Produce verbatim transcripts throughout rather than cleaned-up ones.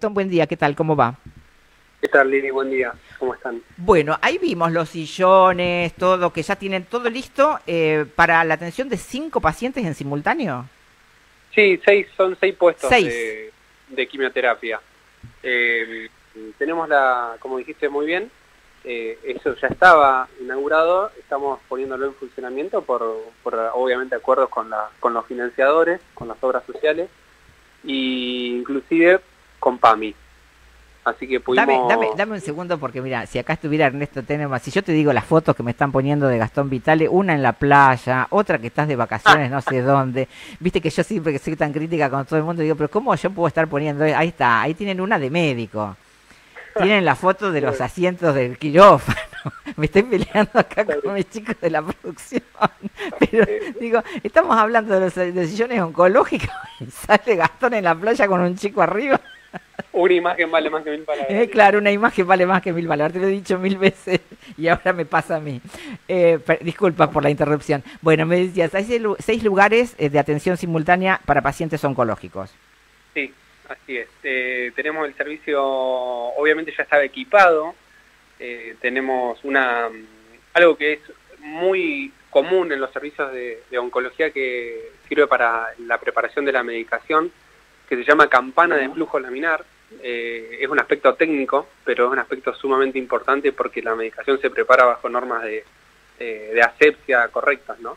Gastón, buen día, ¿qué tal? ¿Cómo va? ¿Qué tal, Lili? Buen día. ¿Cómo están? Bueno, ahí vimos los sillones, todo, que ya tienen todo listo eh, para la atención de cinco pacientes en simultáneo. Sí, seis, son seis puestos Seis. de, de quimioterapia. Eh, tenemos la, como dijiste muy bien, eh, eso ya estaba inaugurado, estamos poniéndolo en funcionamiento por, por obviamente acuerdos con, la, con los financiadores, con las obras sociales, e inclusive con PAMI. Así que pudimos... Dame, dame, dame un segundo porque mira, si acá estuviera Ernesto Tenema, si yo te digo las fotos que me están poniendo de Gastón Vitale, una en la playa, otra que estás de vacaciones no sé dónde, viste que yo siempre que soy tan crítica con todo el mundo digo, pero ¿cómo yo puedo estar poniendo? Ahí está, ahí tienen una de médico, tienen la foto de los asientos del quirófano, me estoy peleando acá con mis chicos de la producción, pero digo, estamos hablando de los de sillones oncológicos y sale Gastón en la playa con un chico arriba. Una imagen vale más que mil palabras. Eh, claro, una imagen vale más que mil palabras. Te lo he dicho mil veces y ahora me pasa a mí. Eh, per, disculpa por la interrupción. Bueno, me decías, hay seis lugares de atención simultánea para pacientes oncológicos. Sí, así es. Eh, tenemos el servicio, obviamente ya estaba equipado. Eh, tenemos una algo que es muy común en los servicios de, de oncología que sirve para la preparación de la medicación, que se llama campana de flujo laminar. Eh, es un aspecto técnico, pero es un aspecto sumamente importante porque la medicación se prepara bajo normas de, eh, de asepsia correctas, ¿no?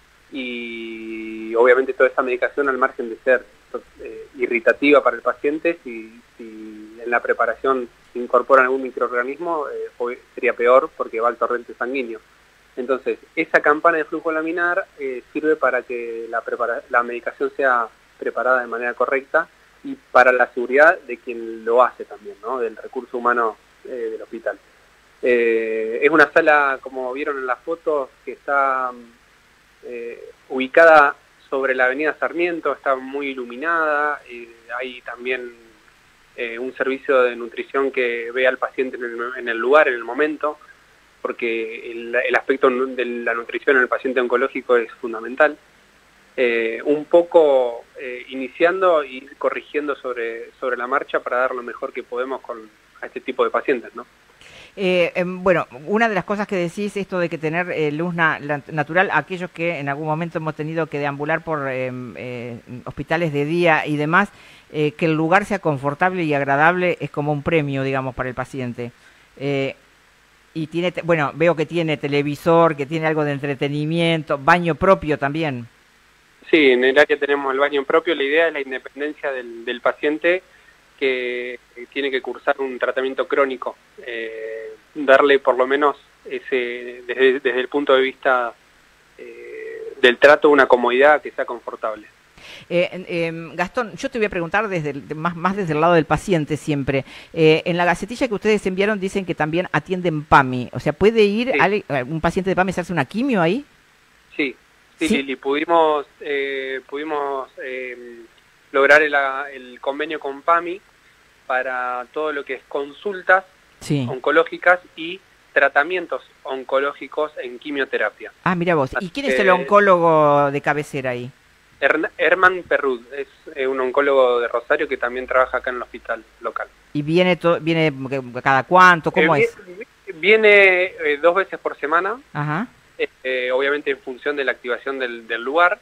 Y obviamente toda esa medicación, al margen de ser eh, irritativa para el paciente, si, si en la preparación se incorpora algún microorganismo, eh, sería peor porque va al torrente sanguíneo. Entonces, esa campana de flujo laminar eh, sirve para que la, prepara la medicación sea preparada de manera correcta y para la seguridad de quien lo hace también, ¿no? Del recurso humano eh, del hospital. Eh, es una sala, como vieron en las fotos, que está eh, ubicada sobre la avenida Sarmiento, está muy iluminada, eh, hay también eh, un servicio de nutrición que ve al paciente en el, en el lugar, en el momento, porque el, el aspecto de la nutrición en el paciente oncológico es fundamental. Eh, un poco eh, iniciando y corrigiendo sobre, sobre la marcha para dar lo mejor que podemos con a este tipo de pacientes, ¿no? Eh, eh, bueno, una de las cosas que decís, esto de que tener eh, luz na natural, aquellos que en algún momento hemos tenido que deambular por eh, eh, hospitales de día y demás, eh, que el lugar sea confortable y agradable es como un premio, digamos, para el paciente. Eh, y tiene, bueno, veo que tiene televisor, que tiene algo de entretenimiento, baño propio también. Sí, en el área tenemos el baño propio. La idea es la independencia del, del paciente que tiene que cursar un tratamiento crónico, eh, darle por lo menos ese desde, desde el punto de vista eh, del trato una comodidad que sea confortable. Eh, eh, Gastón, yo te voy a preguntar desde el, más, más desde el lado del paciente siempre. Eh, en la gacetilla que ustedes enviaron dicen que también atienden PAMI, o sea, ¿puede ir Sí. al, un paciente de PAMI a hacerse una quimio ahí? Sí. Sí, ¿Sí? Lili, pudimos, eh, pudimos eh, lograr el, el convenio con PAMI para todo lo que es consultas Sí. oncológicas y tratamientos oncológicos en quimioterapia. Ah, mira vos. ¿Y Así quién es que, el oncólogo de cabecera ahí? Her Herman Perrud, es eh, un oncólogo de Rosario que también trabaja acá en el hospital local. ¿Y viene to viene cada cuánto? ¿Cómo eh, es? Viene eh, dos veces por semana. Ajá. Eh, obviamente en función de la activación del, del lugar,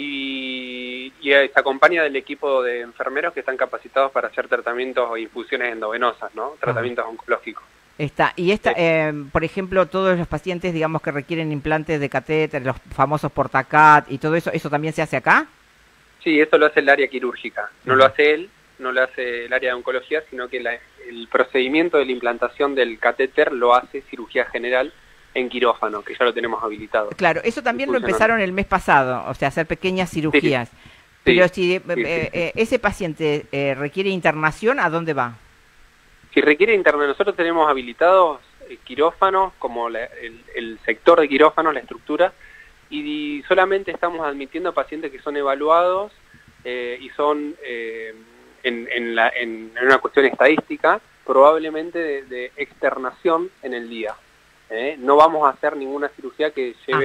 y, y se acompaña del equipo de enfermeros que están capacitados para hacer tratamientos o infusiones endovenosas, ¿no? Tratamientos Ajá. oncológicos. Está. Y esta, eh, eh, por ejemplo, todos los pacientes, digamos, que requieren implantes de catéter, los famosos portacat y todo eso, ¿eso también se hace acá? Sí, eso lo hace el área quirúrgica. No lo hace él, no lo hace el área de oncología, sino que la, el procedimiento de la implantación del catéter lo hace cirugía general en quirófano, que ya lo tenemos habilitado. Claro, eso también lo empezaron el mes pasado, o sea, hacer pequeñas cirugías. Sí. Pero si eh, sí, eh, sí. Eh, ese paciente eh, requiere internación, ¿a dónde va? Si requiere internación, nosotros tenemos habilitados eh, quirófanos, como la, el, el sector de quirófanos, la estructura, y, y solamente estamos admitiendo pacientes que son evaluados eh, y son, eh, en, en, la, en, en una cuestión estadística, probablemente de, de externación en el día. ¿Eh? No vamos a hacer ninguna cirugía que lleve Ajá.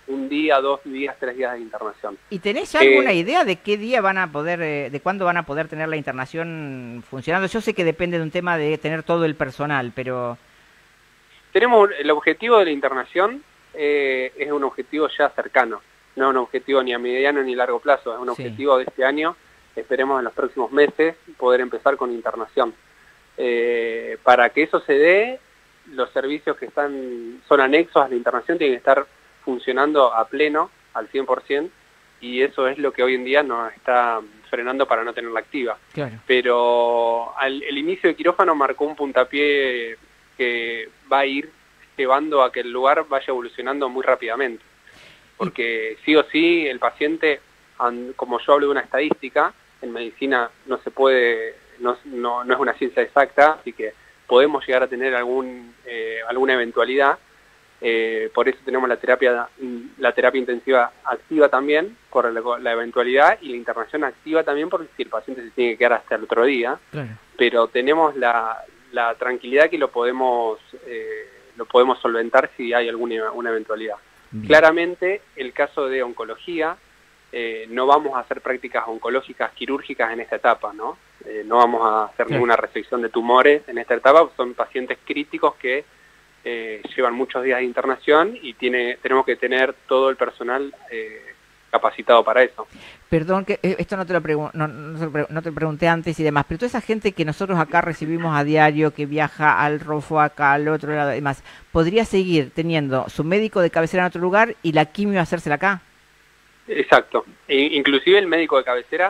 un día, dos días, tres días de internación. ¿Y tenés ya alguna Eh, idea de qué día van a poder, eh, de cuándo van a poder tener la internación funcionando? Yo sé que depende de un tema de tener todo el personal, pero... Tenemos el objetivo de la internación, eh, es un objetivo ya cercano, no es un objetivo ni a mediano ni a largo plazo, es un Sí. objetivo de este año, esperemos en los próximos meses poder empezar con internación. Eh, para que eso se dé, los servicios que están son anexos a la internación tienen que estar funcionando a pleno, al cien por ciento, y eso es lo que hoy en día nos está frenando para no tenerla activa. Claro. Pero al, el inicio de quirófano marcó un puntapié que va a ir llevando a que el lugar vaya evolucionando muy rápidamente. Porque sí o sí el paciente, como yo hablo de una estadística, en medicina no se puede, no, no, no es una ciencia exacta, así que podemos llegar a tener algún eh, alguna eventualidad. Eh, por eso tenemos la terapia la terapia intensiva activa también, por la, la eventualidad, y la internación activa también, porque si el paciente se tiene que quedar hasta el otro día. Claro. Pero tenemos la, la tranquilidad que lo podemos eh, lo podemos solventar si hay alguna una eventualidad. Bien. Claramente, el caso de oncología, eh, no vamos a hacer prácticas oncológicas quirúrgicas en esta etapa, ¿no? Eh, no vamos a hacer claro. ninguna resección de tumores en esta etapa, son pacientes críticos que eh, llevan muchos días de internación y tiene, tenemos que tener todo el personal eh, capacitado para eso. Perdón, que eh, esto no te, lo no, no, te lo no te lo pregunté antes y demás, pero toda esa gente que nosotros acá recibimos a diario, que viaja al R O F O acá, al otro lado y demás, ¿podría seguir teniendo su médico de cabecera en otro lugar y la quimio hacérsela acá? Exacto. E inclusive el médico de cabecera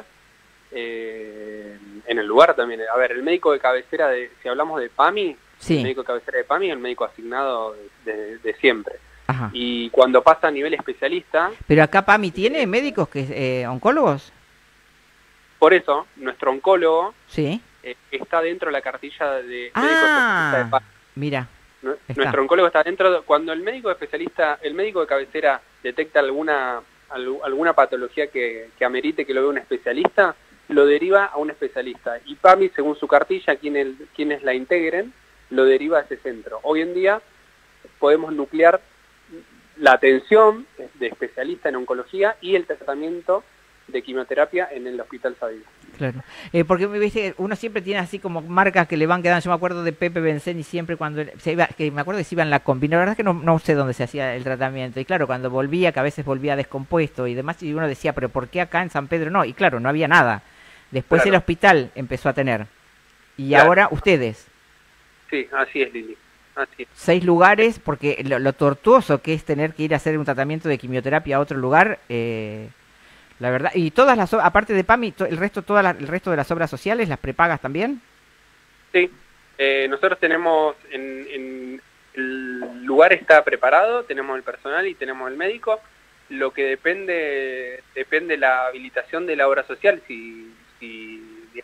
eh, en el lugar también. A ver, el médico de cabecera, de, si hablamos de PAMI, sí. El médico de cabecera de PAMI es el médico asignado de, de, de siempre. Ajá. Y cuando pasa a nivel especialista... ¿Pero acá PAMI tiene médicos, que eh, oncólogos? Por eso, nuestro oncólogo sí. eh, está dentro de la cartilla de ah, médico especialista de PAMI. Mira. Nuestro está. oncólogo está dentro. Cuando el médico especialista, el médico de cabecera detecta alguna alguna patología que, que amerite que lo vea un especialista, lo deriva a un especialista. Y PAMI, según su cartilla, quienes, quienes la integren, lo deriva a ese centro. Hoy en día podemos nuclear la atención de especialista en oncología y el tratamiento de quimioterapia en el Hospital Sabido. Claro, eh, porque ¿viste? Uno siempre tiene así como marcas que le van quedando. Yo me acuerdo de Pepe Benceni siempre cuando se iba, que me acuerdo que se iba en la combi, la verdad es que no, no sé dónde se hacía el tratamiento, y claro, cuando volvía, que a veces volvía descompuesto y demás, y uno decía, pero ¿por qué acá en San Pedro no? Y claro, no había nada. Después claro. el hospital empezó a tener, y claro. ahora ustedes. Sí, así es, Lili. Así es. Seis lugares, porque lo, lo tortuoso que es tener que ir a hacer un tratamiento de quimioterapia a otro lugar, eh, la verdad. Y todas las, aparte de PAMI, el resto, todas las, el resto de las obras sociales, ¿las prepagas también? Sí, eh, nosotros tenemos, en, en el lugar está preparado, tenemos el personal y tenemos el médico. Lo que depende, depende la habilitación de la obra social, si, si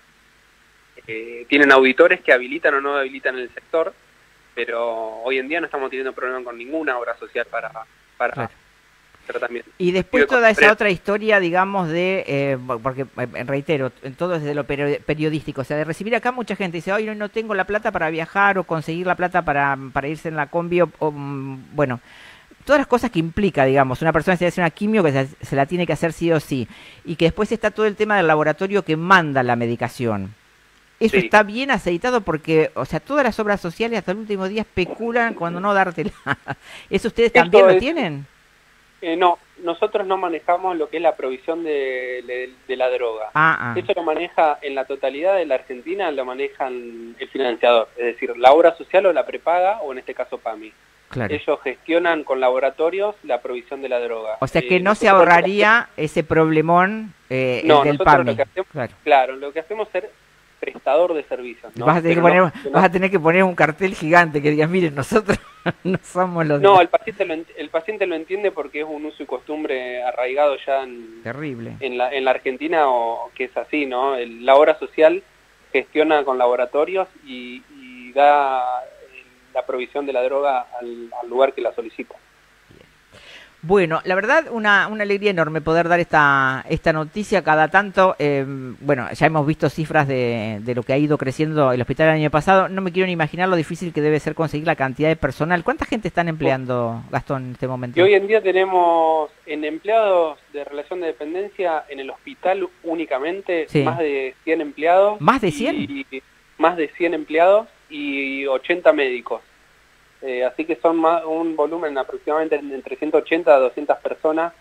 eh, tienen auditores que habilitan o no habilitan el sector. Pero hoy en día no estamos teniendo problema con ninguna obra social para, para claro. tratamiento. Y después toda esa otra historia, digamos, de, eh, porque eh, reitero, todo desde lo periodístico, o sea, de recibir acá mucha gente dice, hoy no, no tengo la plata para viajar o conseguir la plata para, para irse en la combi, o, o, bueno, todas las cosas que implica, digamos, una persona se hace una quimio que se, se la tiene que hacer sí o sí, y que después está todo el tema del laboratorio que manda la medicación. Eso sí. Está bien aceitado porque, o sea, todas las obras sociales hasta el último día especulan cuando no dártela. ¿Eso ustedes también Esto lo es, tienen? Eh, no, nosotros no manejamos lo que es la provisión de, de, de la droga. Ah, ah. Eso lo maneja en la totalidad de la Argentina, lo manejan el financiador. Es decir, la obra social o la prepaga, o en este caso PAMI. Claro. Ellos gestionan con laboratorios la provisión de la droga. O sea que eh, no se ahorraría lo que... ese problemón eh, no, del PAMI. Lo que hacemos, claro. claro, lo que hacemos es ser prestador de servicios, ¿no? Vas a, tener que poner, no, vas no, a tener que poner un cartel gigante que diga, miren, nosotros no somos los... No, de... el paciente, lo, el paciente lo entiende porque es un uso y costumbre arraigado ya en, Terrible. en, la, en la Argentina, o que es así, ¿no? El, la obra social gestiona con laboratorios y, y da la provisión de la droga al, al lugar que la solicita. Bueno, la verdad, una, una alegría enorme poder dar esta, esta noticia cada tanto. Eh, bueno, ya hemos visto cifras de, de lo que ha ido creciendo el hospital el año pasado. No me quiero ni imaginar lo difícil que debe ser conseguir la cantidad de personal. ¿Cuánta gente están empleando, Gastón, en este momento? Y hoy en día tenemos en empleados de relación de dependencia en el hospital únicamente Sí. más de cien empleados. ¿Más de cien? Y, más de cien empleados y ochenta médicos. Eh, así que son más, un volumen aproximadamente entre ciento ochenta a doscientas personas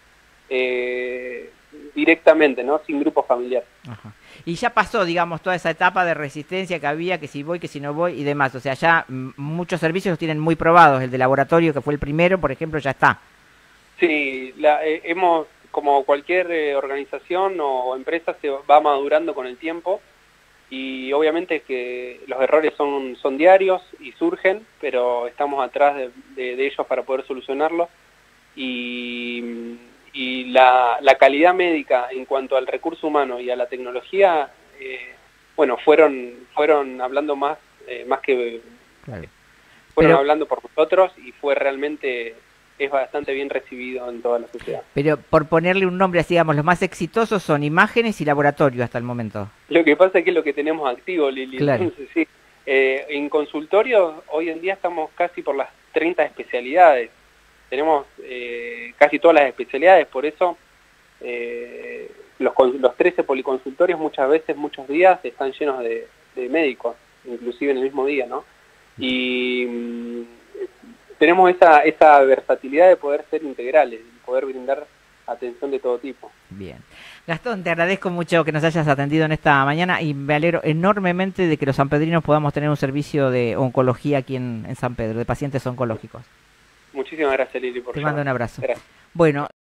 eh, directamente, ¿no? Sin grupo familiar. Ajá. Y ya pasó, digamos, toda esa etapa de resistencia que había, que si voy, que si no voy y demás. O sea, ya mm, muchos servicios los tienen muy probados. El de laboratorio, que fue el primero, por ejemplo, ya está. Sí, la, eh, hemos, como cualquier eh, organización o empresa, se va madurando con el tiempo. Y obviamente que los errores son, son diarios y surgen, pero estamos atrás de, de, de ellos para poder solucionarlos. Y, y la, la calidad médica en cuanto al recurso humano y a la tecnología, eh, bueno, fueron fueron hablando más, eh, más que... Claro. Fueron Pero, hablando por nosotros y fue realmente... es bastante bien recibido en toda la sociedad. pero por ponerle un nombre así, digamos, los más exitosos son imágenes y laboratorio hasta el momento. Lo que pasa es que es lo que tenemos activo, Lili. Claro. Entonces, sí. Eh, en consultorio, hoy en día estamos casi por las treinta especialidades. Tenemos eh, casi todas las especialidades, por eso eh, los, los trece policonsultorios muchas veces, muchos días, están llenos de, de médicos, inclusive en el mismo día, ¿no? Y mm, tenemos esa, esa versatilidad de poder ser integrales, de poder brindar atención de todo tipo. Bien. Gastón, te agradezco mucho que nos hayas atendido en esta mañana y me alegro enormemente de que los sanpedrinos podamos tener un servicio de oncología aquí en, en San Pedro, de pacientes oncológicos. Muchísimas gracias, Lili, por Te mando un abrazo. Gracias. Bueno.